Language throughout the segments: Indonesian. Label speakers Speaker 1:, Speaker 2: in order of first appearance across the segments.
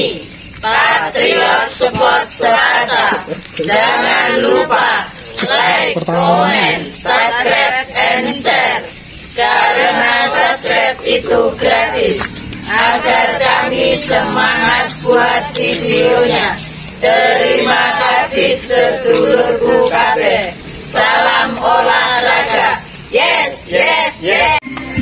Speaker 1: ini Patriot Sport Serata. Jangan lupa like, comment, subscribe, and share. Karena subscribe itu gratis. Agar kami semangat buat videonya. Terima kasih sedulurku kabeh. Salam olahraga. Yes, yes, yes.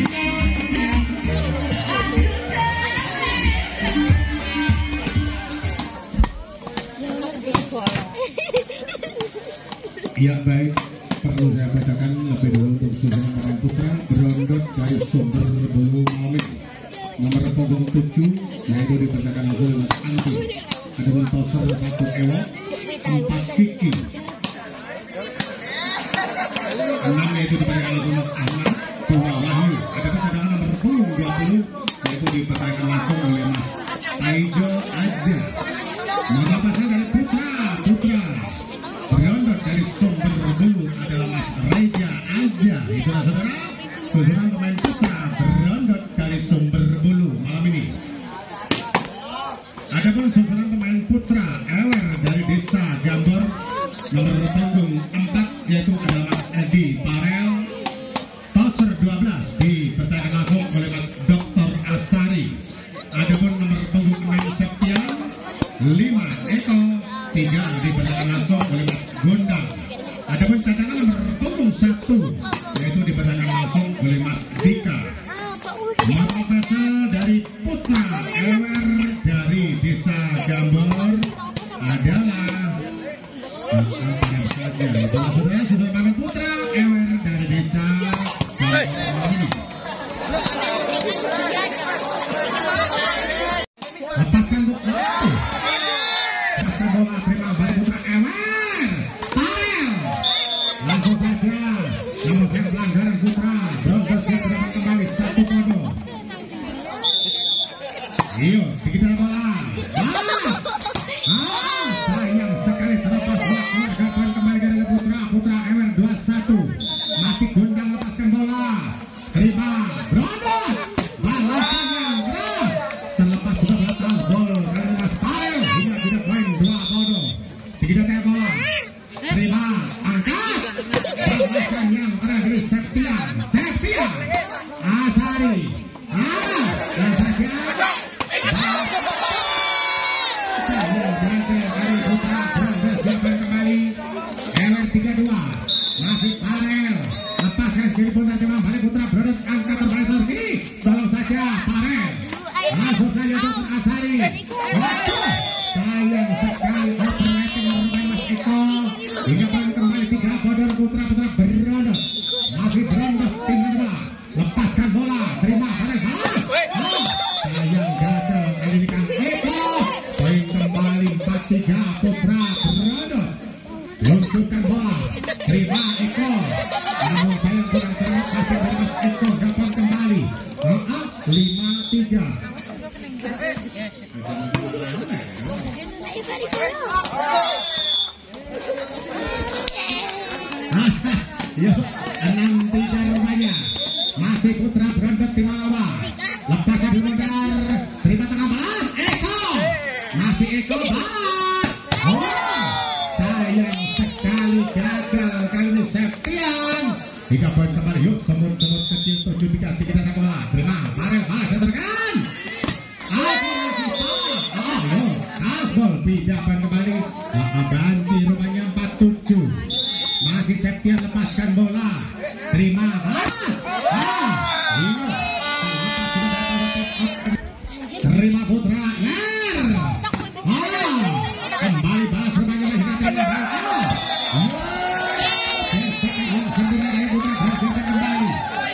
Speaker 2: Ya baik, perlu saya bacakan lebih dulu untuk susunan pemain putra berondot dari Sumber Bulu Malamik nomor punggung 7, yaitu dibacakan langsung Mas Anti. Adapun toser 1 Ewo, 4 Kiki, 6 yaitu dibacakan langsung Mas Ahmad, 2 Wahyu. Adapun cadangan nomor punggung 20 yaitu dibacakan langsung oleh Mas Taijo Aja. Nama pasal dari putra berondot dari Sumber Bulu adalah Mas Reja Aja. Itulah saudara susunan pemain putra berondot dari Sumber Bulu malam ini. Adapun susunan pemain putra Ewer dari Desa Gambor nomor punggung 4 yaitu adalah Mas Edi Parel. Toser 12 dipercayakan langsung oleh Mas Dr. Asari. Adapun nomor punggung 6 Septian, 5 Eko, 3 dipercayakan langsung oleh Mas Gondang. Adapun cadangan nomor punggung 1 yaitu dipercayakan langsung oleh Mas Dika. Nama pasal dari putra Ewer dari Desa Gambor adalah saudara sudah putra Ewer dari Desa Gambor. Lepaskan bola, terima balik putra Ewer. Parel, langsung saja nomor pelanggaran putra Brontos yang berdapat kembali 1 podo. Iyo, digital bola. Sayang sekali selepas bola keluar kembali dari putra Ewer 21. Masih Gondang lepaskan bola. Terima Brontos. Balasan yang keras. Terlepas sudah batal gol dari Mas Parel hingga tidak poin 2 podo. Digital bola. Terima angkat. Balasan yang keras dari Septian Asari. Dan saja dari putra Brontos siapkan kembali Ewer 32. Masih Parel lepaskan kiri punta cuma balik putra Brontos angkat terbalik terus kini tolong saja Parel langsung saja Dr. Asari. Waduh, sayang sekali overlapping oleh Mas Eko hingga poin kembali 3 podo putra Brontos. Masih Brontos tim kedua lepaskan bola terima Parel sayang gagal kali ini kan Eko. Poin kembali 4-3 putra Brontos. Luncurkan bola terima Eko, namun sayang kurang terlepas dari Mas Eko. Gampang kembali 5-3. Yuk 6-3 rupanya. Masih putra Brontos di bawah. Lepaskan di mundar. Terima tengah balas. Eko. Masih Eko balas. Sayang sekali gagal kali ini Septian. 3 poin kembali. Yuk semut-semut kecil 7-3 kita bola. Terima Parel balas tertekan. Asbol 3 poin kembali. Ganti rupanya 4-7. Masih Septian lepaskan bola. Terima balas. Terima putra Ler. Kembali balas rupanya masih terima balas. Kembali.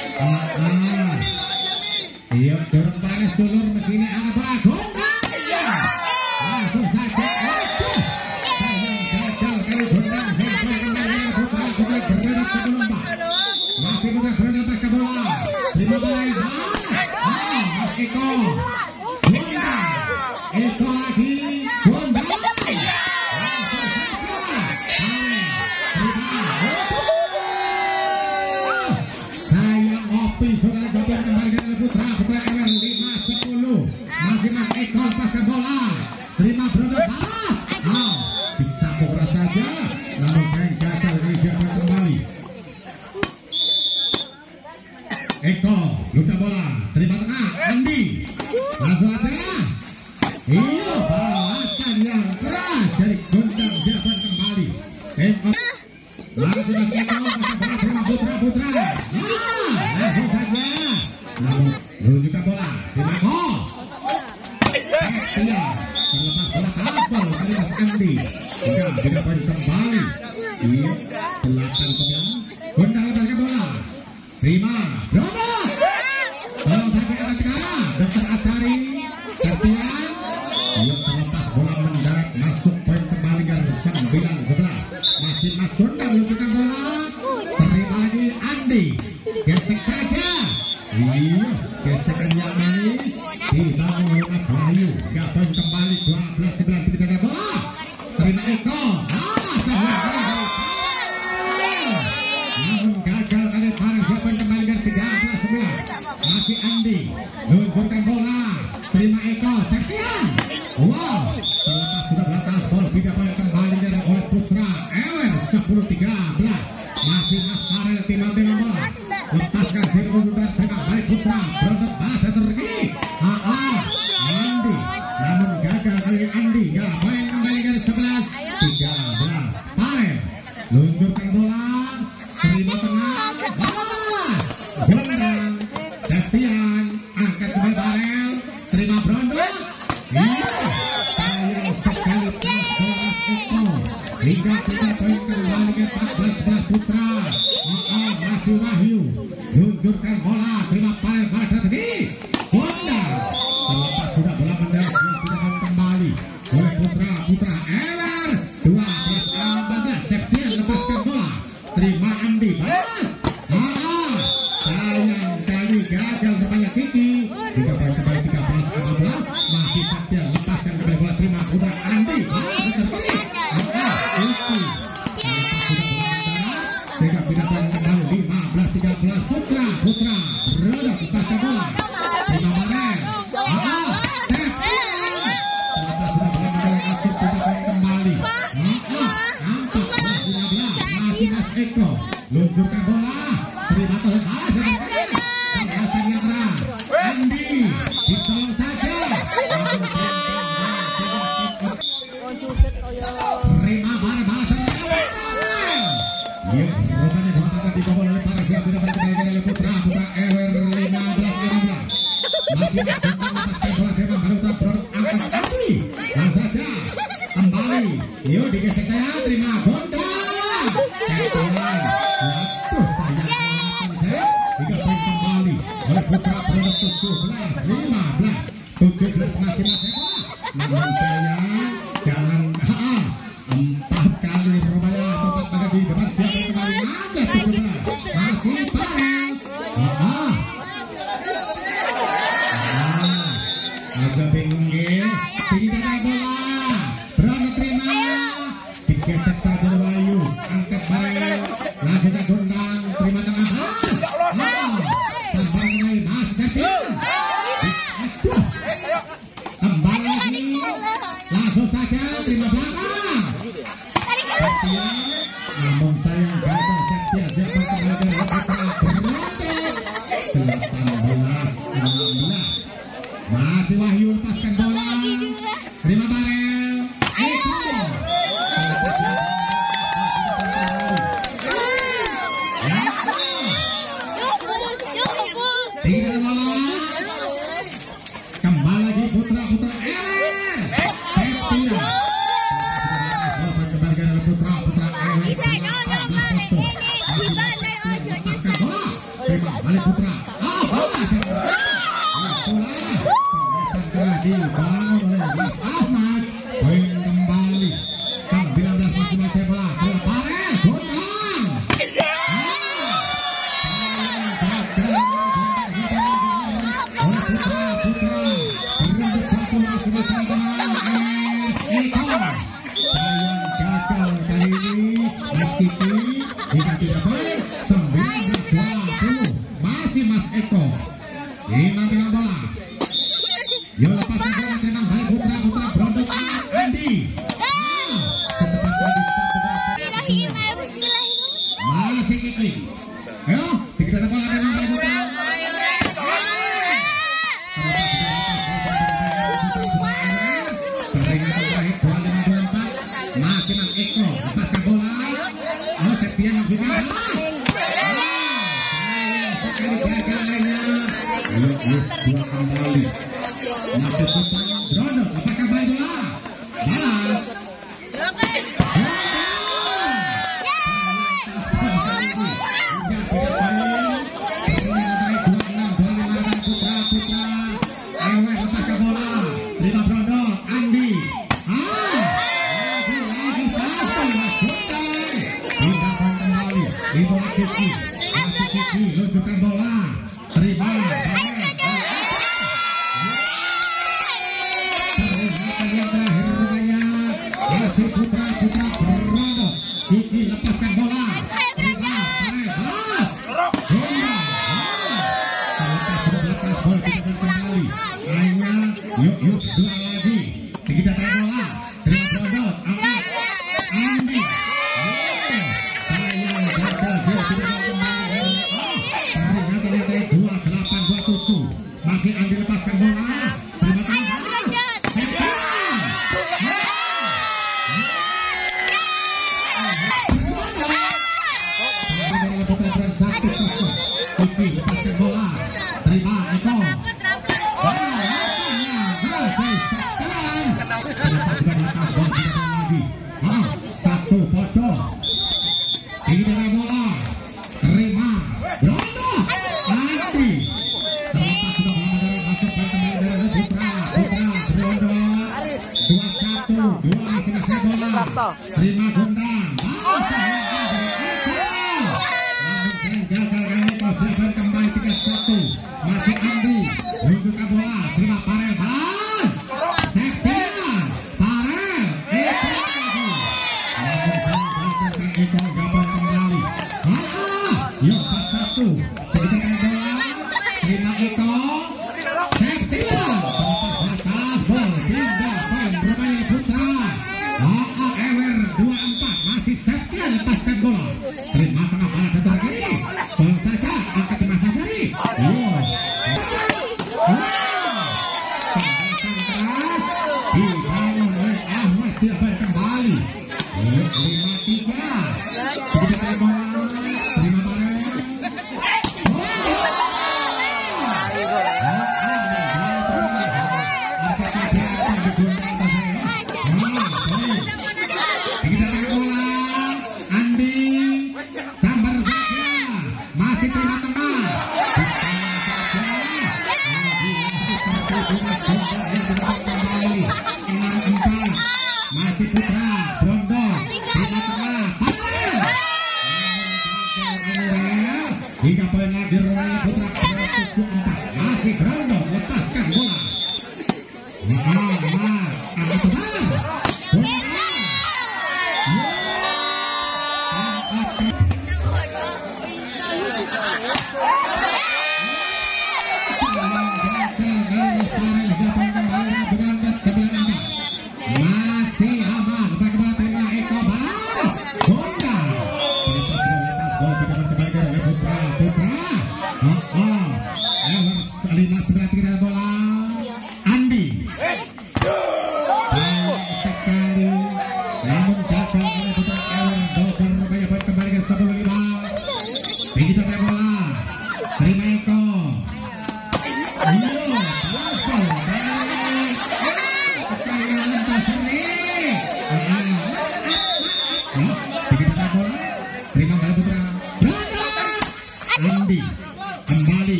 Speaker 2: Iya, dorong balas dulur mesinnya anak bagus. Langsung saja. Sayang gagal kali Gondang. Putra Brontos sebelum masih putra Brontos lepaskan bola. Terima baik. Mas Eko. Gondang. Eko lagi. Gondang. Langsung saja. Sayang Opi sudah jatuh kembali dari putra Ewer 5-10. Masih Langsung aja. Iya, balasan yang keras dari Gondang Japan kembali. Langsung aja terima putra-putra. Langsung saja. Namun menunjukkan bola. Terima gol. Iya, terlepas bola tabel kali Mas Andi. Sudah 3 poin kembali. Iya, 8-9. Gondang lepaskan bola. Terima. Robot. Kalau saya kata sekarang, Dr. Asari, Tertian, yang terlepas bola mendarat masuk poin kembali dan 9-11. Masih Mas Gondang menunjukkan bola. Terima lagi Andi. Gesek saja. Iya, gesekan yang manis. Dibangun oleh Mas Wahyu. 3 poin kembali 12-9 ketika bola. Terima Eko. Namun gagal kali bareng 2 poin kembali dan 13-11. Masih Andi. Luncurkan bola. Terima Eko. Sekian. Wow. Terlepas sudah belakang bola 3 poin kembali dari oleh Putra. Ewer 10-13. Masih Mas Farel timbang bola. Lepaskan Zirko dan terima baik Putra. Berontak bahasa terkini. Andi. Namun gagal kali Andi. Ya poin kembali dari 11-13. Farel. Luncurkan bola. Terima tengah. Gondang. Septian. Angkat kembali Farel. Terima Brondok. Iya. Sayang sekali Mas Eko. Hingga 3 poin kembali ke 14-11 Putra. Masih Wahyu. Luncurkan bola. Terima Farel pada tadi. Gondang. Terlepas sudah bola mendarat. Sudah kembali oleh Putra. Putra Ewer 12-14. Septian lepaskan bola. Terima Andi. Sayang kali gagal berbanyak Kiki. 3 poin kembali 13-14. Masih Septian lepaskan kembali bola. Terima Putra Andi. Terpilih. Kiki. Sehingga 3 poin kembali 15-13. Putra Rodok lepaskan bola. Terima Barel. Septian. Terlepas sudah bola mendarat akhir 3 poin kembali. 14-15. Masih Mas Eko. Luncurkan bola. Terima Tuhan. Pembahasan yang terang. Andi. Ditolong saja. Terima balasan. Ya, rupanya bola dibobol oleh para siap tidak berkembali oleh Putra Ewer 15-16. Masih lepaskan bola Dewan Baruta produk angkat Andi. Langsung saja. Kembali. Yuk digesek saya. Terima Gondang. Septian. Waduh, sayang saya. 3 poin kembali oleh Putra produk 17-15. 17 masih Mas Eko. Namun saya jangan 4 kali Surabaya sempat pada di depan siapa kembali ada 17. Masih Farel. Agak bingung ya. Tidak ada bola. Berani terima. Digesek saja Wahyu. Angkat Farel. Langsung ke Gondang. Terima tengah. Tambah kembali. Masih Septian. Kembali lagi. Langsung saja. Terima belakang. Septian. Namun sayang gagal Septian. Siapa kembali dari Putra berlotek. 18-16. Masih Wahyu lepaskan bola. Terima Barel. Eko. Tinggal bola. Kembali lagi Putra Ewer. Septian. Kembali dari Putra Ewer. Lepaskan bola. Terima balik Putra. Bola. Dibangun oleh Mas Ahmad. Poin kembali 19 masih Mas bola. Bola Farel. Gondang. Oleh Putra. Berunduk satu masih Mas Eko. Sayang gagal kali ini. Mas Kiki. Hingga 3 poin 19-20. Masih Mas Eko. Imam dengan bola. Yo lepaskan bola terima baik Putra Brondok Andi. Secepat lagi masih Kiki. Ayo kita bola dengan baik Putra. masih Putra Brondo, apakah kembali bola? Balas. Luncurkan bola, terima. Peringatan yang terakhir rupanya masih Putra Brondo. Kiki lepaskan bola, terima. Balas. Terlepas bola kita kembali. Hanya yuk dua lagi. Kita tarik bola, terima Brondo. Angkat, Andi. Sayang gagal dia sudah kembali. Peringatan yang terakhir 28-27. Masih Andi lepaskan bola. Terima kasih. Kiki lepaskan bola, terima Eko. Satu foto. Tidak ada bola, terima Brondo. Andi terlepas sudah melanggar masuk kembali dari Putra Brondo. 21 2 selesai bola. Terima Gondang. Gagal kembali 3-1. Masih Andi menunjukkan bola, terima Farel. Balas. Septian Farel. Eko gabung kembali. Yuk 4-1. Ketika bola, terima Eko. Septian batas gol 3 poin bermain Putra. Ewer 24. Masih Septian lepaskan bola. Terima tengah bola satu lagi. Bola saja angkat Mas Sasari. Keras dibangun oleh Ahmad Siaban kembali. 5-3. Begitu bola, terima Barel. Apakah dia akan digunakan begitu bola, Andi sambar saja, masih terima tengah. Kembali 6-4. Masih Putra Brondo terima tengah. Hingga poin lagi Royal Putra 7-4. Masih Brondo lepaskan bola. Angkat tebar. Masih aman. Bagaimana terima Eko Balas. Gondang. Putra. 5-9 bola. Andi. Sekali. Namun gagal oleh Putra Ewer. Doper banyak kembali ke 1-5. Begitu bola. Terima Eko. Andi kembali.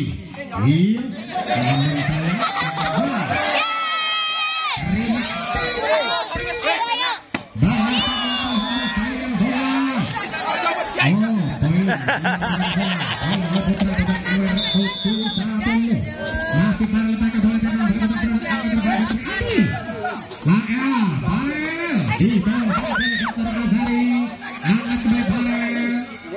Speaker 2: Masih Farel pakai bola di bawah Dr. Azhari. Angkat kembali Farel.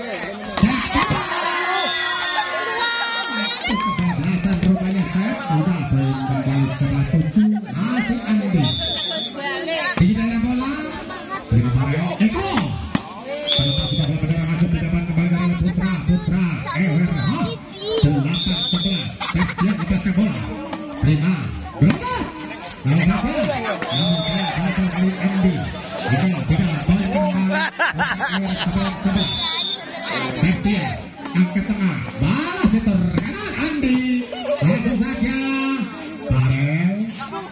Speaker 2: Kebablasan rupanya set. Sudah poin kembali 7. Masih Andi. Di dalam bola. Terima Farel. Eko. Terlepas sudah bola bendera masuk di depan kembali dari Putra. Ewer. 8-11. Septian lepaskan bola. Terima. Berangkat. Namun saja kali Andi. Tidak poin kembali. Septian. Angkat tengah. Balas itu. Andi. Langsung saja Farel.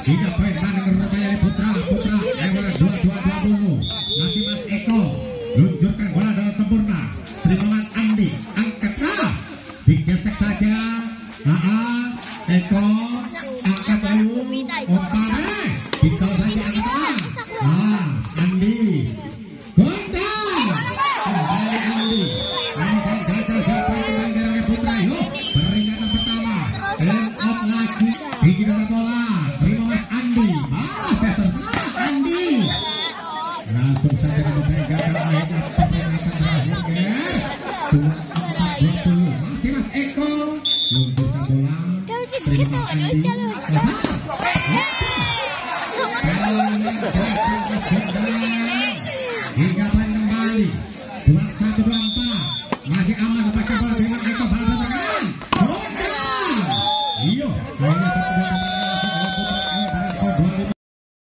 Speaker 2: Tiga poin mana